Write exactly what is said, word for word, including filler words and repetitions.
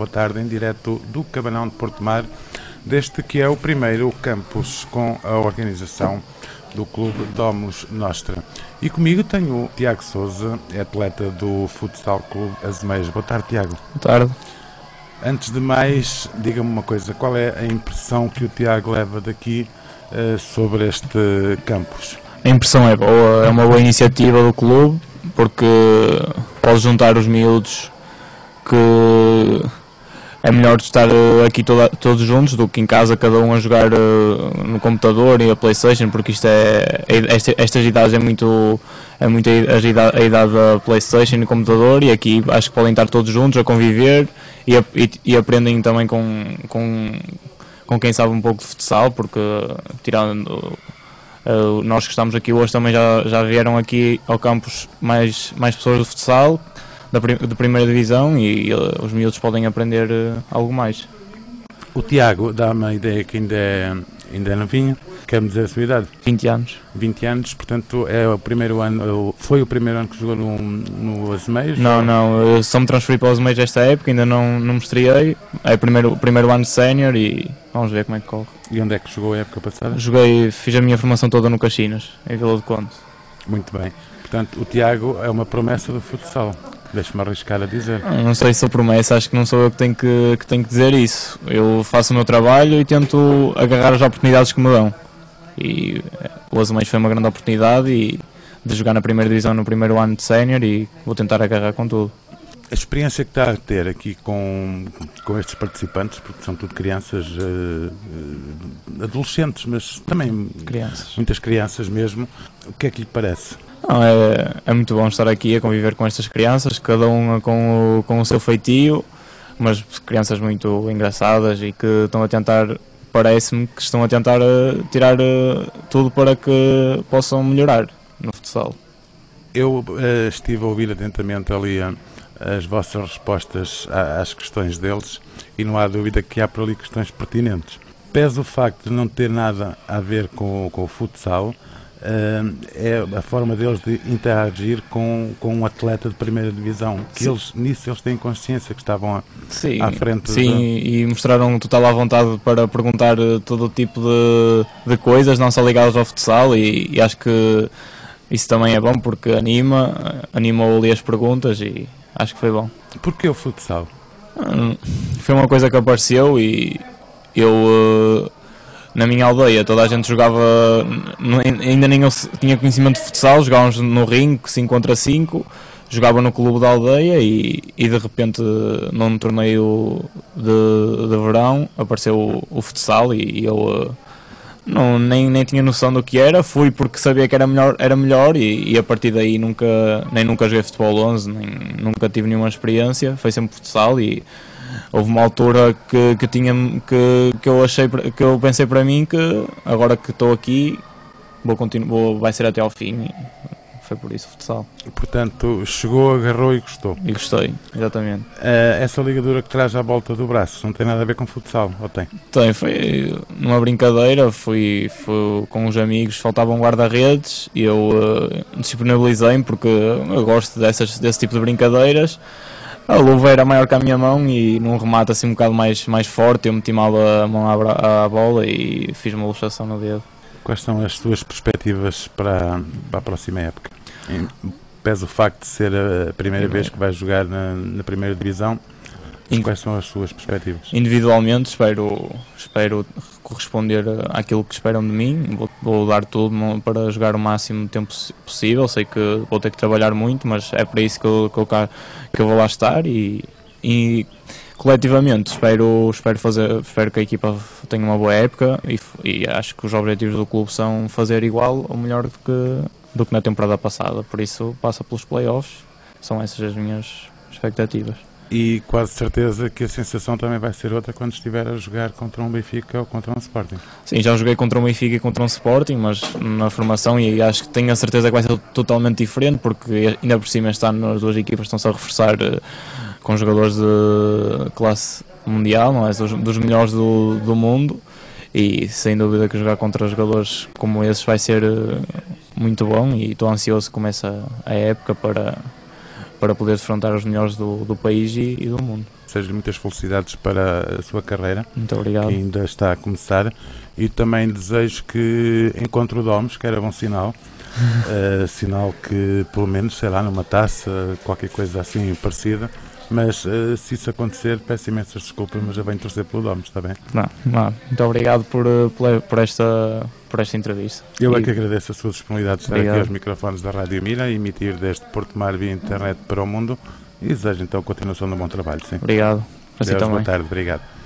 boa tarde, em direto do Cabanão de Portomar, deste que é o primeiro campus com a organização do Clube Domus Nostra. E comigo tenho o Tiago Sousa, é atleta do Futsal Clube Azemeiros. Boa tarde, Tiago. Boa tarde. Antes de mais, diga-me uma coisa, qual é a impressão que o Tiago leva daqui uh, sobre este campus? A impressão é boa, é uma boa iniciativa do clube, porque pode juntar os miúdos, que é melhor estar aqui toda, todos juntos do que em casa, cada um a jogar uh, no computador e a PlayStation, porque isto é, esta, estas idades é muito, é muito a, idade, a idade da PlayStation e computador, e aqui acho que podem estar todos juntos a conviver e, a, e, e aprendem também com, com, com quem sabe um pouco de futsal, porque tirando... Uh, nós que estamos aqui hoje também já, já vieram aqui ao campus mais, mais pessoas de futsal da prim, de primeira divisão e uh, os miúdos podem aprender uh, algo mais. O Tiago dá-me a ideia que ainda é, ainda é novinho, quer-me dizer a sua idade? vinte anos. vinte anos, portanto é o primeiro ano, foi o primeiro ano que jogou no, no Azemeiros? Não, não, eu só me transferi para o Azemeiros esta época, ainda não, não me estreiei, é o primeiro, primeiro ano de sénior e vamos ver como é que corre. E onde é que jogou a época passada? Joguei, fiz a minha formação toda no Caxinas, em Vila do Conde. Muito bem. Portanto, o Tiago é uma promessa do futsal. Deixa-me arriscar a dizer. Não, não sei se sou promessa, acho que não sou eu que tenho que, que tenho que dizer isso. Eu faço o meu trabalho e tento agarrar as oportunidades que me dão. E o Azemeiros foi uma grande oportunidade e, de jogar na primeira divisão no primeiro ano de sénior, e vou tentar agarrar com tudo. A experiência que está a ter aqui com, com estes participantes, porque são tudo crianças, uh, uh, adolescentes, mas também crianças. Muitas crianças mesmo, o que é que lhe parece? Não, é, é muito bom estar aqui a conviver com estas crianças, cada uma com o, com o seu feitio, mas crianças muito engraçadas e que estão a tentar, parece-me que estão a tentar uh, tirar uh, tudo para que possam melhorar no futsal. Eu uh, estive a ouvir atentamente ali a as vossas respostas às questões deles e não há dúvida que há por ali questões pertinentes. Pese o facto de não ter nada a ver com, com o futsal, uh, é a forma deles de interagir com, com um atleta de primeira divisão, que eles, nisso eles têm consciência que estavam a, sim, à frente. Sim, de... e mostraram total à vontade para perguntar todo o tipo de, de coisas, não só ligadas ao futsal, e, e acho que isso também é bom porque anima, animou ali as perguntas e acho que foi bom. Porquê o futsal? Foi uma coisa que apareceu e eu, na minha aldeia, toda a gente jogava, ainda nem eu tinha conhecimento de futsal, jogávamos no ringue cinco contra cinco, jogava no clube da aldeia e, e de repente num torneio de, de verão apareceu o, o futsal e eu não, nem, nem tinha noção do que era, fui porque sabia que era melhor, era melhor e, e a partir daí nunca, nem nunca joguei futebol onze, nem, nunca tive nenhuma experiência, foi sempre futsal e houve uma altura que, que, tinha, que, que, eu achei, que eu pensei para mim que agora que estou aqui vou continuar, vou, vai ser até ao fim e foi por isso futsal. Portanto, chegou, agarrou e gostou. E gostei, exatamente. Uh, essa ligadura que traz à volta do braço não tem nada a ver com futsal, ou tem? Tem, foi numa brincadeira, fui, fui com uns amigos, faltavam guarda-redes e eu uh, disponibilizei-me porque eu gosto dessas, desse tipo de brincadeiras. A luva era maior que a minha mão e num remate assim um bocado mais, mais forte eu meti mal a mão à, à bola e fiz uma luxação no dedo. Quais são as tuas perspectivas para, para a próxima época? Pese o facto de ser a primeira vez que vais jogar na, na primeira divisão, quais são as suas perspectivas? Individualmente espero, espero corresponder àquilo que esperam de mim, vou, vou dar tudo para jogar o máximo tempo possível, sei que vou ter que trabalhar muito, mas é para isso que eu, que eu, que eu vou lá estar e, e coletivamente espero, espero, fazer, espero que a equipa tenha uma boa época e, e acho que os objetivos do clube são fazer igual ou melhor do que, do que na temporada passada, por isso passa pelos play-offs, são essas as minhas expectativas. E quase certeza que a sensação também vai ser outra quando estiver a jogar contra um Benfica ou contra um Sporting. Sim, já joguei contra um Benfica e contra um Sporting, mas na formação, e acho que tenho a certeza que vai ser totalmente diferente, porque ainda por cima este ano as duas equipas estão-se a reforçar com jogadores de classe mundial, não é? dos, dos melhores do, do mundo, e sem dúvida que jogar contra jogadores como esses vai ser muito bom e estou ansioso que comece a época para... para poder defrontar os melhores do, do país e, e do mundo. desejo muitas felicidades para a sua carreira, Muito obrigado. que ainda está a começar, e também desejo que encontre o Domes, que era bom sinal, uh, sinal que pelo menos, sei lá, numa taça, qualquer coisa assim parecida, mas uh, se isso acontecer, peço imensas desculpas, mas eu venho torcer pelo Domes, está bem? Não, não. Muito obrigado por, por, por, esta, por esta entrevista. Eu e... é que agradeço a sua disponibilidade de estar Obrigado. aqui aos microfones da Rádio Mira e emitir desde Porto Mar via internet para o mundo, e desejo então a continuação de um bom trabalho. Sim. Obrigado. Para si Deus, também. boa tarde, obrigado.